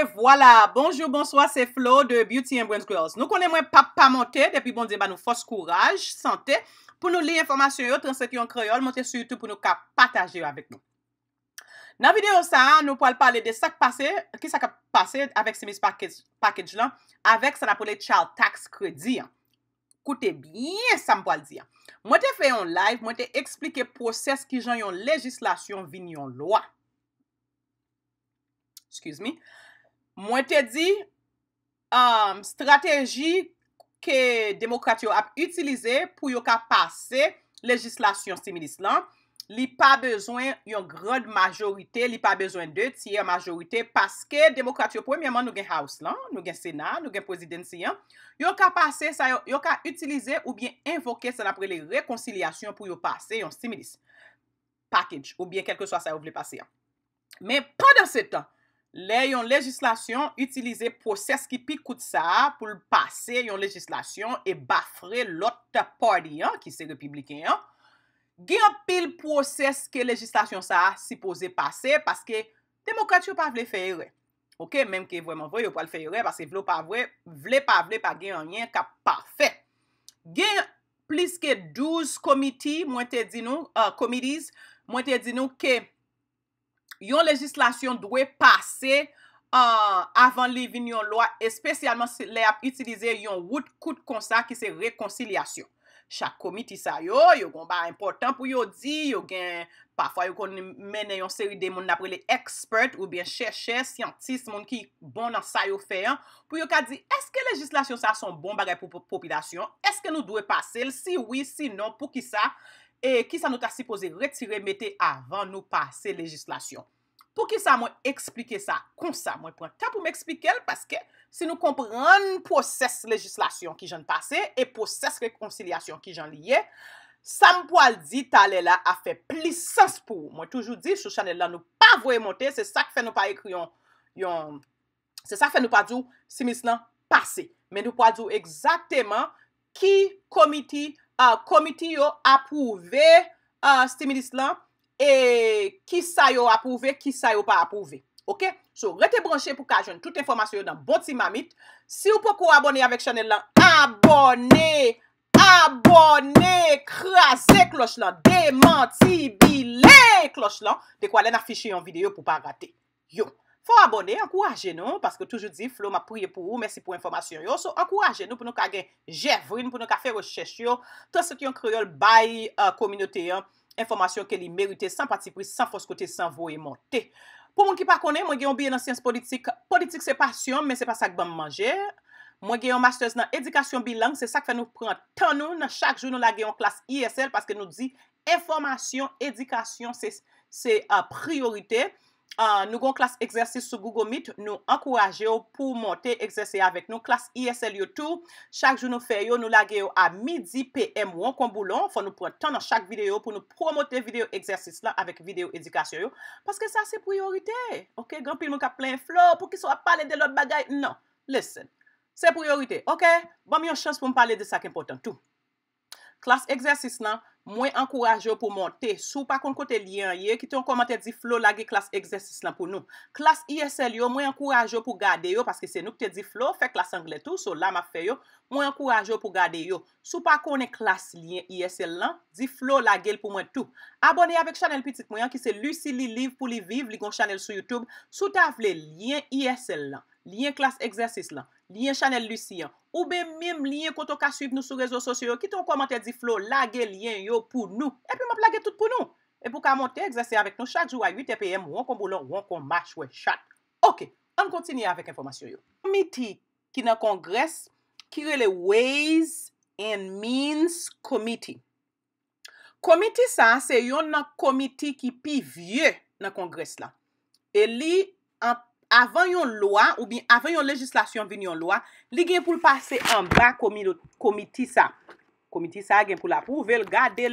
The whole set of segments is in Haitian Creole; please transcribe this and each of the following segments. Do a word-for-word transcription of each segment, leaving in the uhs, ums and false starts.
voilà, bonjour, bonsoir, c'est Flo de Beauty and Brains Girls. Nous connaissons pas pas monter depuis bon Dieu, bah nous force courage, santé pour nous lire information yo transmettre en créole, monter sur YouTube pour nous partager avec nous. Dans la vidéo ça, nous pourrons parler de ça qui passé, qui ça qui passé avec Simis package package là avec ça appelé child tax credit. Écoutez bien ça me pourra dire. Moi t'ai fait un live, moi t'ai expliqué process qui j'en yon législation vini en loi. Excuse me. Moi te dit um, stratégie que démocrate a utilisé pour yo ka passer législation similis lan, li pas besoin yon grande majorité, li pas besoin de tiers majorité parce que démocrate premièrement nous gen house lan, nous gen sénat, nous gen présidentiel, yo ka passer ça yo, yo ka utiliser ou bien invoquer ça après les réconciliations pour yo passer yon similis package ou bien quelque soit ça vous voulez passer. Mais pendant ce temps les yon législation utiliser process qui pi coûte ça pour passer yon législation et bafrer l'autre parti hein, qui c'est républicain hein. Gen pile process que législation ça supposé passer parce que démocrate yo pas vle faire erreur. OK, même que vraiment vrai yo pas le faire erreur parce que vle pas vrai, vle pas vle pas gen rien cap parfait. Gen plus que douze comités, moi te dit nous uh, committees, moi te dit nous que yon législation doit passer uh, avant li vin yon loi, spécialement si les a utiliser yon route coûte comme ça qui c'est réconciliation. Chaque comité ça yo, yo gon ba important pour yo di, yo gen parfois yo kon mène yon série de moun après les experts ou bien chercheurs scientifiques moun qui bon dans ça yo fait hein, pour yo ka di est-ce que législation ça son bon bagay pour population? Est-ce que nous doit passer? Si oui, sinon pour qui ça? Et qui ça nous t'a supposé retirer mettre avant nous passer législation. Pour qui ça moi expliquer ça comme ça moi prend temps pour m'expliquer parce que si nous comprenons process législation qui j'en passé et process réconciliation qui j'en lié ça me pourra dire t'aller là a fait plus sens pour moi toujours dit sur channel là nous pas voyer monter c'est ça qui fait nous pas écrire yon c'est ça fait nous pas dire Simis là passé mais nous pas dire exactement qui comité uh, comité yo approuvé uh, stimulus là et qui ça yo approuvé qui ça yo pas approuvé. OK, so rete branché pour ka joindre toute information dans bon ti mamite. Si vous pouvez abonner avec channel là, abonnez, abonnez, crasez cloche là, démenti bilé cloche là, de quoi l'en afficher en vidéo pour pas rater. Yo, faut abonner, encourager nous parce que toujours dit Flo m'a prié pour vous, merci pour information yo. So encourager nous pour nous ka gen Jevrin pour nous ka faire recherche yo, tout ce qui en créole by uh, communauté hein. Information que li mérite sans parti pris, sans fausse côté, sans voyer monter. Pour moun qui pas connaît, moi j'ai un bien dans science politique. Politique c'est passion, mais c'est pas ça que bon manger. Moi j'ai un master dans éducation bilingue, c'est ça qui fait nous prendre temps nous dans chaque jour nous la en classe I S L parce que nous dit information, éducation c'est c'est uh, priorité. Uh, nous avons classe exercice sur Google Meet, nous encourageons pour monter exercice avec nous classe I S L YouTube. Chaque jour nous faisons nous laguer à midi P M ou en comboulon, faut nous prendre temps dans chaque vidéo pour nous promouvoir vidéo exercice là avec vidéo éducation parce que ça c'est priorité. OK, grand pile mon cap plein flow pour qu'il soit parler de l'autre bagaille. Non, listen. C'est priorité. OK? Bon, une chance pour me parler de ça qui est important tout. Classe exercice là, moi encourage pour monter. Sous pas côté lien hier qui ton commentaire dit Flo la classe exercice là pour nous. Classe I S L yo, moi encourage pour garder yo parce que c'est nous qui te dit Flo fait classe anglais tout, so là m'a fait yo. Moi encourage pour garder yo. Sous pas connaît classe lien I S L là, dit Flo la gueule pour moi tout. Abonnez avec channel petite moyen qui c'est Lucie li livre pour li vivre, li gon channel sur YouTube. Sous ta vle lien I S L là, lien classe exercice là, lien channel Lucien ou bien même lien quand on ka suivre nous sur réseaux sociaux qui ton commentaire dit Flo lage lien yo pour nous et puis m'a plaguer tout pour nous et pour ka monter exercer avec nous chaque jour à huit P M ou on comboulon ou on match ouais chat. OK, on continue avec information yo. Committee qui dans congrès qui le Ways and Means Committee. Committee ça c'est yon committee qui pi vieux dans congrès là. Et li en avant yon loi ou bien avant yon législation vini yon loi, li gen pour passer en bas comité ça. Comité ça gen pour l'approuver, garder,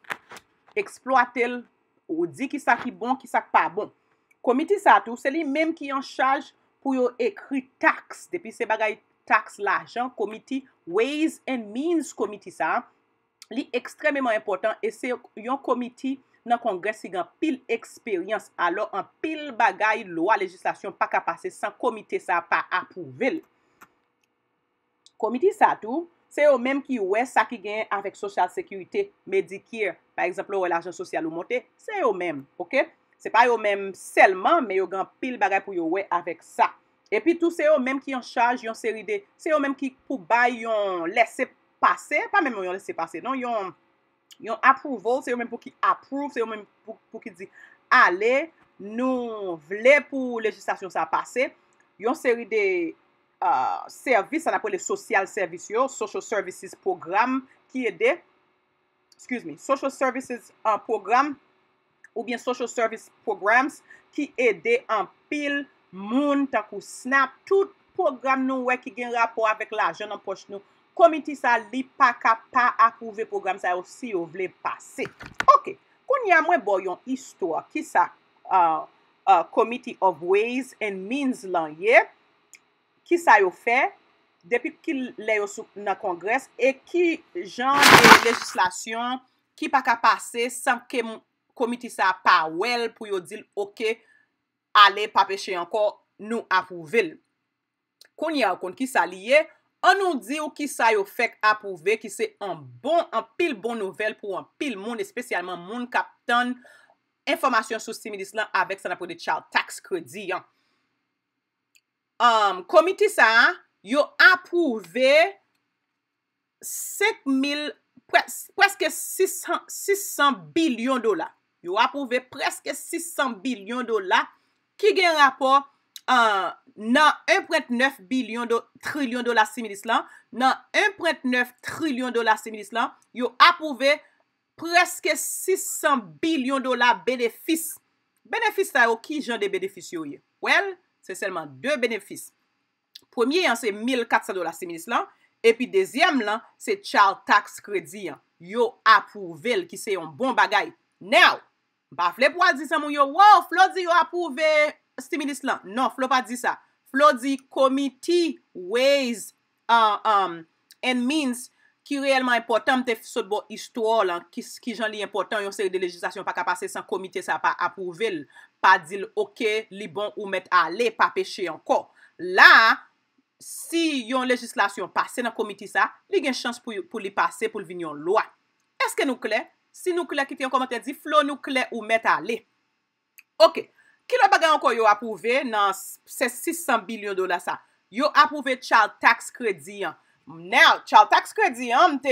exploiter ou dit qui ça qui bon, qui ça pas bon. Comité ça tout, c'est lui même qui en charge pour yo écrit taxe depuis ces bagay taxe l'argent, comité Ways and Means Committee ça. Li extrêmement important et c'est yon comité nan kongres ki gan pil eksperyans, alors an pil bagay loi legislasyon pa ka pase san komite sa pa apouvel. Komite sa tou, se yo menm ki wè sa ki gen avèk social sécurité, Medicare, par exemple, wè l'argent social ou monte, se yo menm, ok? Se pa yo menm selman, mais yo gan pil bagay pou yo wè avèk sa. Et puis tout se yo menm ki yon charge, yon série de, se yo menm ki pou bay yon laisse passer, pas même yon laisse passer, non, yon yon approval, se yo menm pou ki approve, se yo menm pou, pou ki di, ale, nou vle pou legislasyon sa passe, yon série de Uh, service, on appelle les social services, social services programme qui aide, excuse me, social services uh, programme ou bien social service programs qui aide en pile moun takou SNAP, tout programme nou wè ki gen rapport avec l'argent en poche nou, comité sa li pa ka pa approuver programme sa aussi ou vle passe. Ok, koun ya mwen bo yon histoire ki sa uh, uh, Committee of Ways and Means lan ye, ki sa yo fè, depi ki le yo sou nan kongres, e ki jan de legislasyon ki pa ka pase san ke komite sa pa wel pou yo dil ok, ale pa peche ankor nou apouvel. Kon ya kon ki sa liye, an nou di ou ki sa yo fek apouve, ki se an bon, an pil bon nouvel pou an pil moun, espesyalman moun kaptan informasyon sou stimulus lan avek san apou de child tax credit yan. Um, komite sa, yo approuvé cinq mille, pres, presque six cents billions dollars. Yo approuvé presque six cents billions dollars ki gen rapport uh, nan un virgule neuf billion do, trillion dollars stimulus lan, nan un virgule neuf trillion dollars stimulus lan, yo approuvé presque six cents billions dollars bénéfice. Bénéfice sa yo ki jan de bénéfice yo ye? Well, c'est seulement deux bénéfices. Premier, c'est mille quatre cents dollars stimulus lan, et puis deuxième lan, c'est child tax credit. Yo approuvé qui c'est un bon bagay. Now, pa fle pou al di sa moun yo, wow, Flo di yo approuvé stimulus lan. Non, Flo pa di sa. Flo di Committee Ways uh, um, and Means ki réellement important, te sot bo histoire lan, ki, ki jan li important, yon série de législation pa ka pase sans comité sa pa approuvé, pa dil ok, li bon ou met ale, pa peche anko. La, si yon législation passe nan comité sa, li gen chance pou, pou li passe pou li vin yon loi. Eske nou kle? Si nou kle, ki te yon komentè di, Flo nou kle ou met ale. Ok, ki lo bagay anko yo approuvé nan se six cents billions dollars sa? Yo approuvé child tax credit yan. Now, child tax credit, hein, m'te,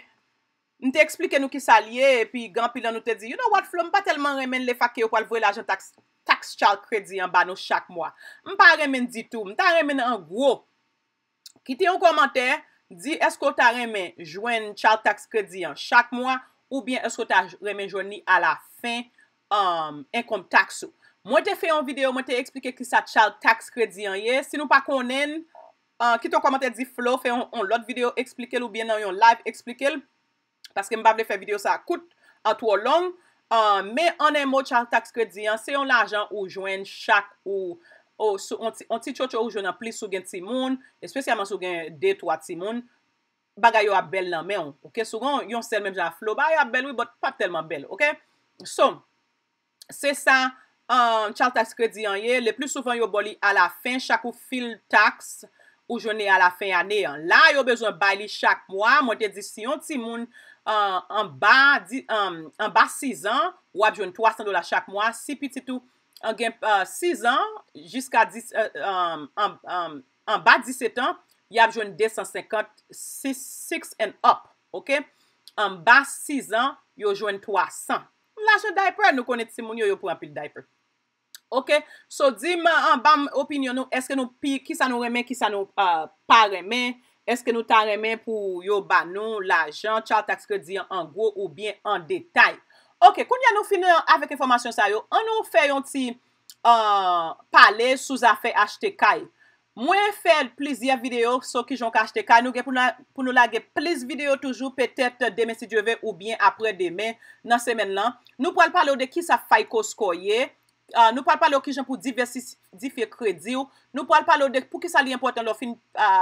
m'te explique nou ki sa liye, et puis Gampilan nou te di, you know what, Flo, m'pa telman remen le fake yo kwa l'voye l'argent tax, tax child credit en ba nou chak mwa. M'pa remen di tout, m'ta remen en gros. Kite yon commentaire, di, esko ta remen jwen child tax credit en chak mwa, ou bien esko ta remen jwen ni a la fin um, income tax ou. Mwen te fe yon video, mwen te explique ki sa child tax credit en ye, si nou pa konen, Uh, ki ton komentè di Flo, fè yon, yon lot video explike l ou bien nan yon live explike l, paske mba vle fè video sa koute an tou long, uh, me an en mot child tax credit, se yon l'ajan ou jwen chak ou, ou so, on, on ti chocho ou jwen an plis sou gen timoun, espesyalman sou gen deux trois timoun, bagay yo a bel nan men, ok, sou gen yon sel menm jan Flo, bagay yo a bel, oui, but pas telman bel, ok, so, se sa, um, child tax credit an ye, le plus souvent yo boli a la fin, chak ou fil tax, ou jone à la fin année. Là, yo besoin baili chaque mois. Moi, te di si yon ti moun uh, en bas di, um, en bas six ans, ou ap jone trois cents dollars chaque mois. Si petit tout en gen uh, six ans jusqu'à dix uh, um, en, um, en bas dix-sept ans, y ap jone deux cent cinquante, six and up. OK? En bas six ans, yo jone trois cents. L'argent diaper, nous connaissons ti moun yo yo pou an pil diaper. Ok, so di man, bam opinion nou, eske nou pi, ki sa nou remen, ki sa nou uh, pa remen, eske nou ta remen pou yo ban nou l'ajan, child tax credit en gros ou bien en detay. Ok, koun ya nou fini avèk informasyon sa yo, an nou fè yon ti uh, pale sou zafè achete kay. Mwen fè plizye video so ki jonk achete kay, nou gen pou nou, pou nou lage pliz video toujou, petèt demen si Dieu veut ou bien apre demen nan semen lan. Nou pral pale de ki sa fay kosko ye. Uh, nou pal pale ou ki jan pou diversifiye kredi ou, nou pal pale ou de pou ki sa li important lo fin uh,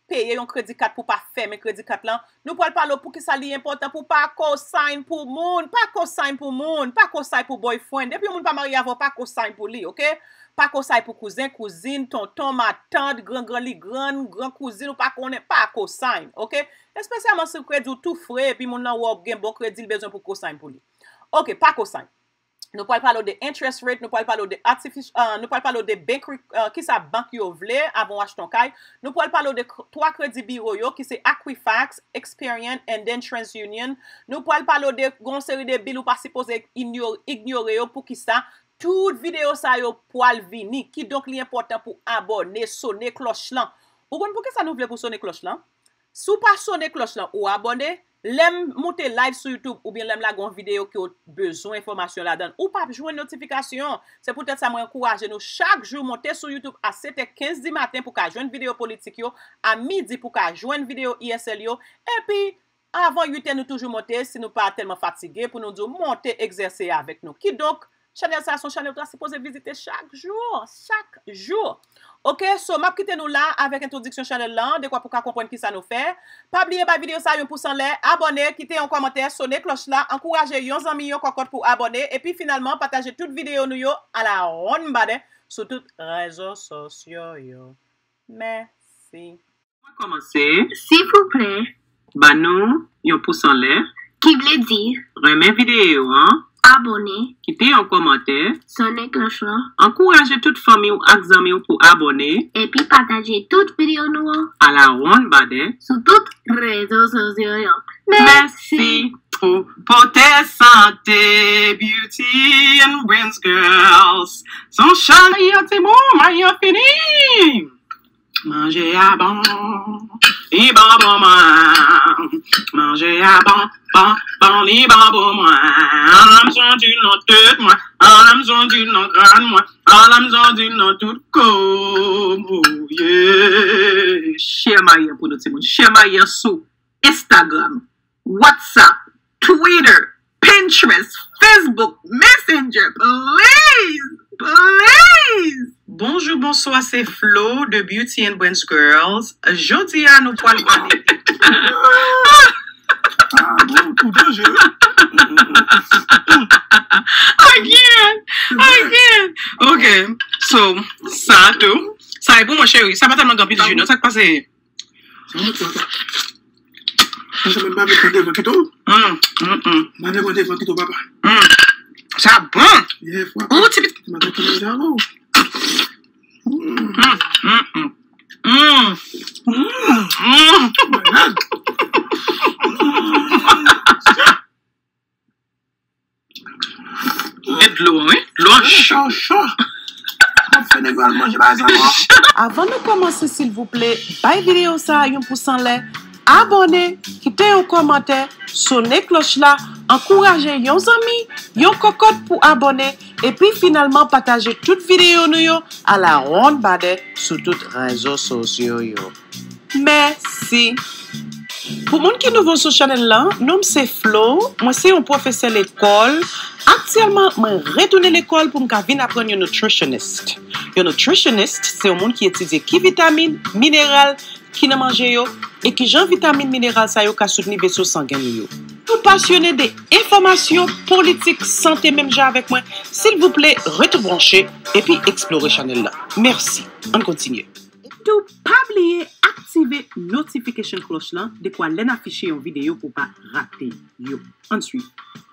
payer un crédit carte pour pas fermer crédit carte là. Nous pral parler pour qui ça li important pour pas co-sign pour moun, pas co-sign pour moun, pas co-sign pour boyfriend. Depuis moun pas marié avant pas co-sign pour lui, OK? Pas co-sign pour cousin, cousine, tonton, ma tante, grand grand li grand, grand cousine ou pas connaît pas co-sign, OK? Spécialement sur crédit ou tout frais et puis moun nan ou gen bon crédit il besoin pour co-sign pour lui. OK, pas co-sign. Nous pouvons parler de interest rate, nous pouvons parler de artificial, uh, nous pouvons parler de bank, uh, qui sa banque yo vle avant acheter ton caille. Nous pouvons parler de trois crédits bureau yo qui c'est Equifax, Experian and then TransUnion. Nous pouvons parler de gon série de billes ou pas supposé ignorer ignorer pour qui ça. Toute vidéo ça yo poil vini qui donc li important pour abonner, sonner cloche là. Ou kon pour que ça nous vle pour sonner cloche là? Sou pas sonner cloche là ou abonner, l'aime monter live sur YouTube ou bien l'aime la gon vidéo qui a besoin d'information là-dedans ou pas jouer une notification. C'est peut-être ça m'encourage nous chaque jour monter sur YouTube à sept heures quinze du matin pour qu'à joindre vidéo politique yo, à midi pour qu'à joindre vidéo I S L yo et puis avant huit heures nous toujours monter si nous pas tellement fatigué pour nous dire monter exercer avec nous. Qui donc channel ça son channel c'est supposé visiter chaque jour, chaque jour. OK, so m'a quitté nous là avec introduction channel là, de quoi pour comprendre qui ça nous fait. Pas oublier ba vidéo ça un pouce en l'air, abonner, quitter un commentaire, sonner cloche là, encourager yon amis yon cocotte pour abonner et puis finalement partager toute vidéo nous yo à la ronde bade sur tous réseaux sociaux yo. Merci. On va commencer. S'il vous plaît, ba nous yon pouce en l'air. Qui veut dire remet vidéo hein. Abonner, quitter un commentaire, sonner cloche là, encourager toute famille ou amis pour abonner et puis partager toute vidéo nous à la ronde bade sur toutes réseaux sociaux. Merci. Pour tes santé, beauty and brains girls. Son chalier, c'est bon, maillot fini. Manger à bon, et bon bon moi. Manger à bon, bon, bon, et bon bon moi. En l'âme du nom tête moi, en l'âme du nom grande moi, en l'âme du nom tout comme. Oh yeah. Share maillot pour nous, c'est bon. Share maillot sur Instagram, WhatsApp, Twitter, Pinterest, Facebook, Messenger, please, please. Bonjour, bonsoir, c'est Flo de Beauty and Brains Girls. Jodi à nous poil parler. Ah bon, tout de jeu. Again, again. Okay, so ça tout, ça est pour moi chérie, ça va tellement grand pile de jus, ça passe. Ça me fait ça. Ça me va avec des photos. Hum, hum, hum. Ma mère des photos papa. Hum. Ça bon. Yeah, fois. Oh, tu Tu m'as donné déjà avant. Hum, hum, hum. Hum. Hum. Malade. Et de l'eau, oui? De l'eau chaud. Chaud, chaud. On fait des gars manger pas ça. Avant de commencer, s'il vous plaît, bay vidéo ça un pouce en l'air, abonnez, quittez un commentaire, sonnez cloche là, encouragez yon amis, yon cocotte pour abonner et puis finalement partagez toute vidéo nous yo à la ronde bade sur tous réseaux sociaux yo. Merci. Pour moun qui nouveau sur channel là, nom c'est Flo, moi c'est un professeur l'école. Actuellement, je retourne à l'école pour me venir apprendre un nutritionniste. Un nutritionniste, c'est un monde qui étudie qui vitamines, minérales, qui ne mange yo, et qui genre vitamines, minérales, ça yo ka soutenir vaisseau sanguin yo. Pour passionner des informations politiques, santé même j'ai avec moi, s'il vous plaît, retournez brancher et puis explorer channel là. Merci. On continue. Tout pas oublier activer notification cloche là de quoi l'en afficher en vidéo pour pas rater yo. Ensuite.